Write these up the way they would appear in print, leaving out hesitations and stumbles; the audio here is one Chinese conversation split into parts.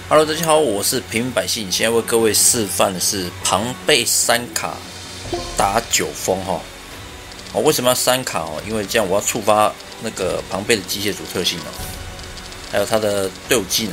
Hello， 大家好，我是平民百姓。现在为各位示范的是庞贝3卡打9封哈。为什么要3卡哦？因为这样我要触发那个庞贝的机械组特性哦，还有他的队伍技能，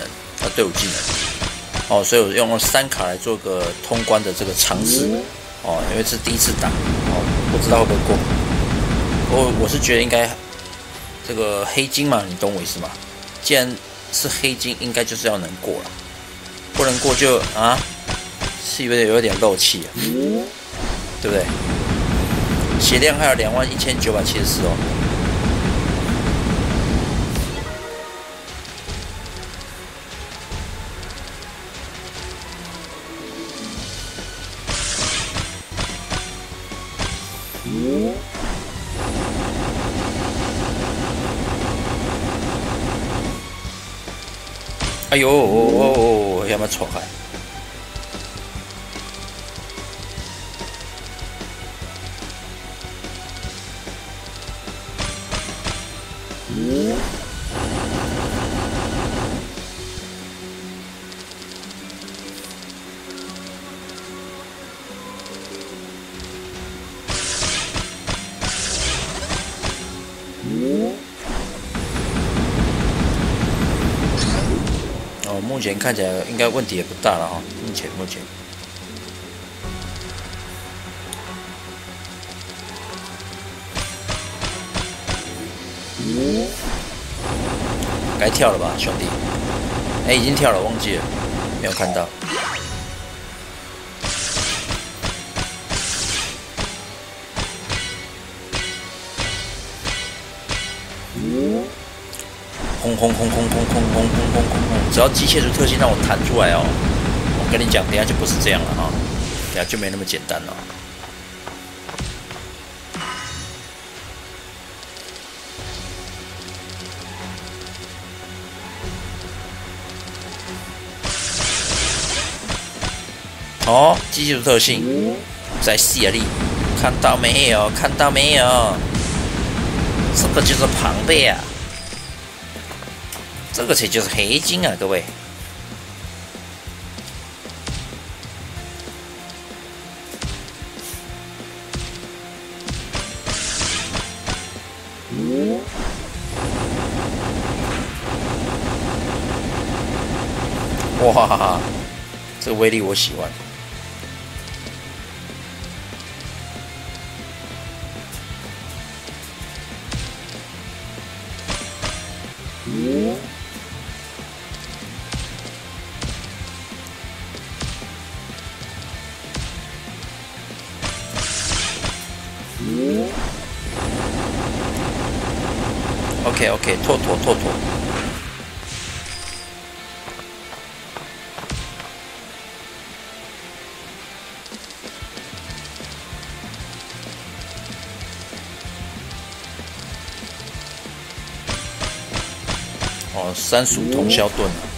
所以我用了3卡来做个通关的这个尝试哦，因为是第一次打哦，不知道会不会过。我是觉得应该这个黑金嘛，你懂我意思吗？既然是黑金，应该就是要能过了。不能过是有点漏气啊，对不对？血量还有21974哦。哎呦，要不要闯开？目前看起来应该问题也不大了哈。目前。该跳了吧，兄弟？已经跳了，忘记了，没有看到。轰！只要机械族特性让我弹出来哦，我跟你讲，等一下就不是这样了哈，等一下就没那么简单了。机械族特性在视力，看到没有？这个就是庞贝啊！这个才就是黑金啊，各位。哇，这个威力我喜欢。OK， 拓。3属通宵盾啊，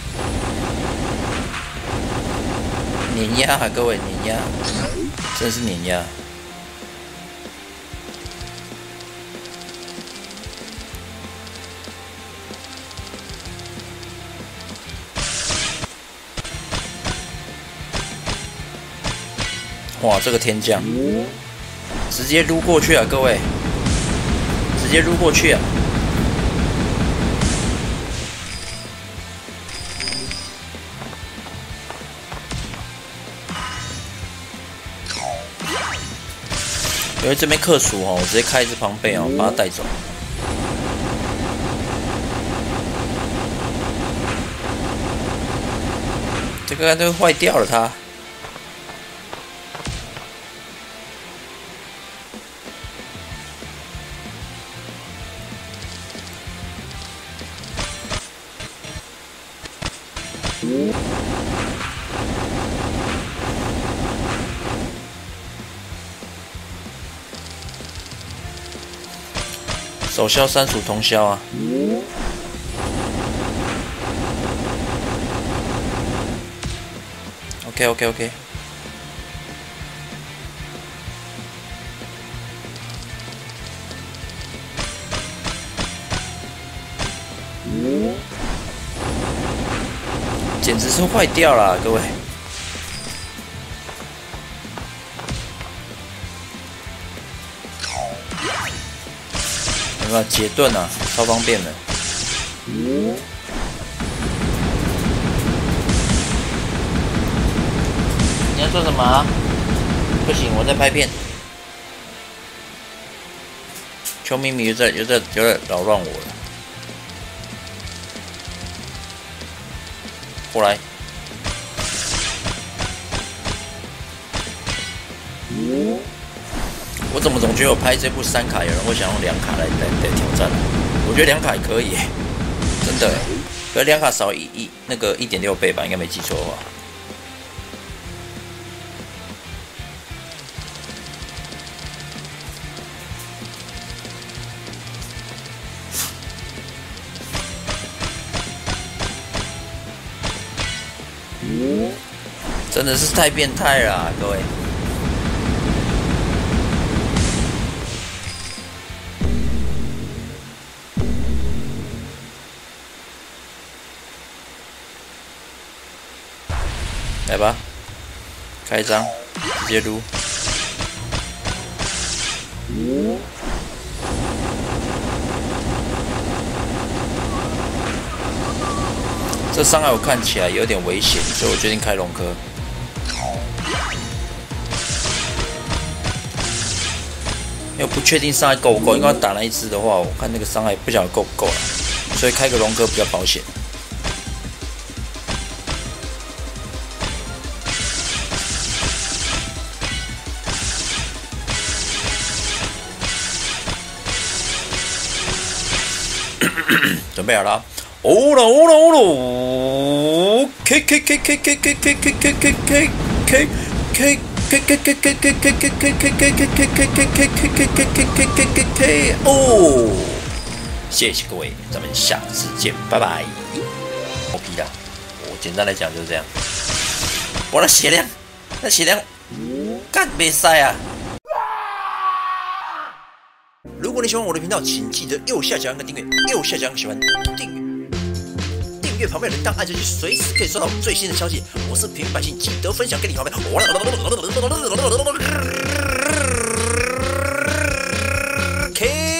碾压啊，各位碾压，真是碾压。哇，这个天降，直接撸过去啊，各位，直接撸过去啊！因为这边克数我直接开一只庞贝把它带走。这个都坏掉了它。首销3属同销啊。OK。 简直是坏掉了，各位。有没有解盾啊？超方便的。你要做什么？不行，我在拍片。邱咪咪有点扰乱我了。过来。我怎么总觉得我拍这部3卡，有人会想用2卡来挑战？我觉得2卡也可以，真的。可是2卡少那个1.6倍吧，应该没记错的话。真的是太变态了啊，各位！来吧，开张，直接撸。这伤害我看起来有点危险，所以我决定开龙科。因为我不确定伤害够不够，因为要打那一只的话，我看那个伤害不晓得够不够了，所以开个龙科比较保险。准备好了，哦了哦了哦了 ，K K K K K K K K K K K K K K K 哦！谢谢各位，咱们下次见，拜拜。牛逼啦！我简单来讲就是这样。我的血量，干没塞啊！如果你喜欢我的频道，请记得右下角按个订阅，右下角按个喜欢订阅旁边的档按下去，随时可以收到最新的消息。我是平民百姓，记得分享给你好朋友。OK。